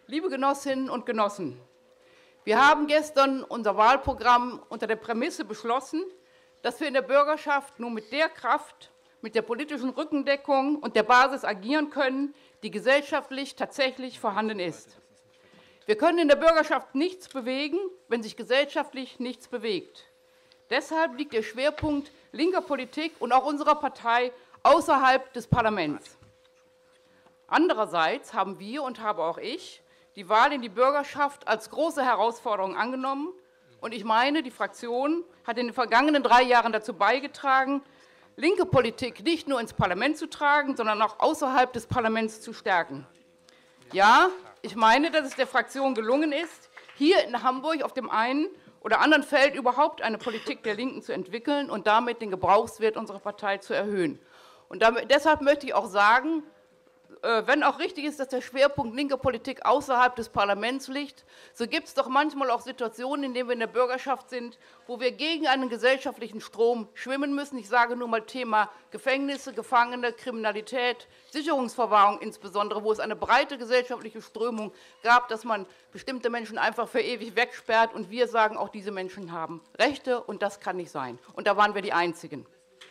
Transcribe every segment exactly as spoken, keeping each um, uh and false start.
Liebe Genossinnen und Genossen, wir haben gestern unser Wahlprogramm unter der Prämisse beschlossen, dass wir in der Bürgerschaft nur mit der Kraft, mit der politischen Rückendeckung und der Basis agieren können, die gesellschaftlich tatsächlich vorhanden ist. Wir können in der Bürgerschaft nichts bewegen, wenn sich gesellschaftlich nichts bewegt. Deshalb liegt der Schwerpunkt linker Politik und auch unserer Partei außerhalb des Parlaments. Andererseits haben wir und habe auch ich die Wahl in die Bürgerschaft als große Herausforderung angenommen. Und ich meine, die Fraktion hat in den vergangenen drei Jahren dazu beigetragen, linke Politik nicht nur ins Parlament zu tragen, sondern auch außerhalb des Parlaments zu stärken. Ja, ich meine, dass es der Fraktion gelungen ist, hier in Hamburg auf dem einen oder anderen Feld überhaupt eine Politik der Linken zu entwickeln und damit den Gebrauchswert unserer Partei zu erhöhen. Und damit, deshalb möchte ich auch sagen, wenn auch richtig ist, dass der Schwerpunkt linker Politik außerhalb des Parlaments liegt, so gibt es doch manchmal auch Situationen, in denen wir in der Bürgerschaft sind, wo wir gegen einen gesellschaftlichen Strom schwimmen müssen. Ich sage nur mal Thema Gefängnisse, Gefangene, Kriminalität, Sicherungsverwahrung insbesondere, wo es eine breite gesellschaftliche Strömung gab, dass man bestimmte Menschen einfach für ewig wegsperrt. Und wir sagen, auch diese Menschen haben Rechte, und das kann nicht sein. Und da waren wir die Einzigen.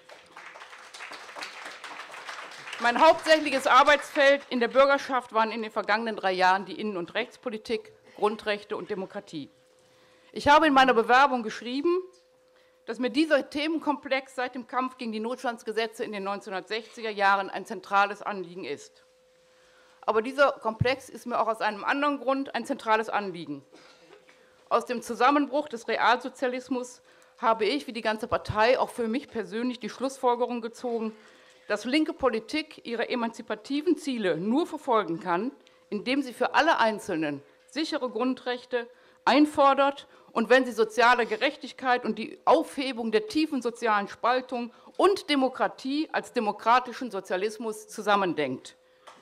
Mein hauptsächliches Arbeitsfeld in der Bürgerschaft waren in den vergangenen drei Jahren die Innen- und Rechtspolitik, Grundrechte und Demokratie. Ich habe in meiner Bewerbung geschrieben, dass mir dieser Themenkomplex seit dem Kampf gegen die Notstandsgesetze in den neunzehnhundertsechziger Jahren ein zentrales Anliegen ist. Aber dieser Komplex ist mir auch aus einem anderen Grund ein zentrales Anliegen. Aus dem Zusammenbruch des Realsozialismus habe ich, wie die ganze Partei, auch für mich persönlich die Schlussfolgerung gezogen, dass linke Politik ihre emanzipativen Ziele nur verfolgen kann, indem sie für alle Einzelnen sichere Grundrechte einfordert und wenn sie soziale Gerechtigkeit und die Aufhebung der tiefen sozialen Spaltung und Demokratie als demokratischen Sozialismus zusammendenkt.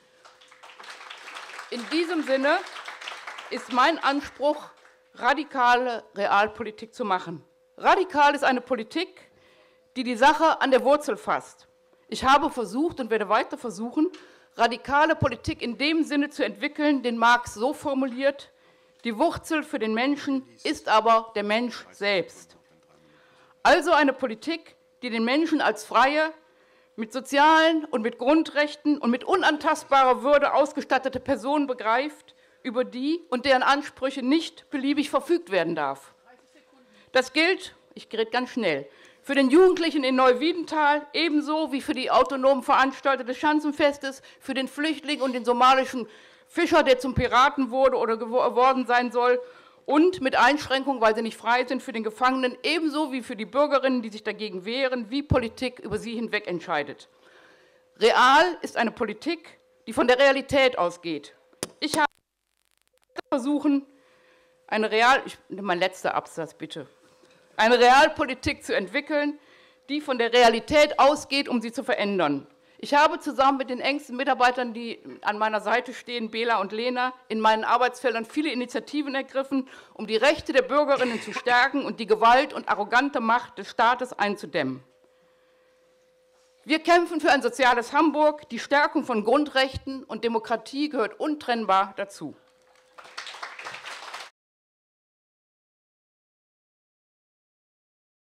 In diesem Sinne ist mein Anspruch, radikale Realpolitik zu machen. Radikal ist eine Politik, die die Sache an der Wurzel fasst. Ich habe versucht und werde weiter versuchen, radikale Politik in dem Sinne zu entwickeln, den Marx so formuliert: Die Wurzel für den Menschen ist aber der Mensch selbst. Also eine Politik, die den Menschen als freie, mit sozialen und mit Grundrechten und mit unantastbarer Würde ausgestattete Person begreift, über die und deren Ansprüche nicht beliebig verfügt werden darf. Das gilt, ich rede ganz schnell, für den Jugendlichen in Neuwiedental, ebenso wie für die autonom Veranstalter des Schanzenfestes, für den Flüchtling und den somalischen Fischer, der zum Piraten wurde oder geworden sein soll, und mit Einschränkungen, weil sie nicht frei sind, für den Gefangenen, ebenso wie für die Bürgerinnen, die sich dagegen wehren, wie Politik über sie hinweg entscheidet. Real ist eine Politik, die von der Realität ausgeht. Ich habe versuchen, eine Real, ich, mein letzter Absatz bitte. eine Realpolitik zu entwickeln, die von der Realität ausgeht, um sie zu verändern. Ich habe zusammen mit den engsten Mitarbeitern, die an meiner Seite stehen, Bela und Lena, in meinen Arbeitsfeldern viele Initiativen ergriffen, um die Rechte der Bürgerinnen zu stärken und die Gewalt und arrogante Macht des Staates einzudämmen. Wir kämpfen für ein soziales Hamburg. Die Stärkung von Grundrechten und Demokratie gehört untrennbar dazu.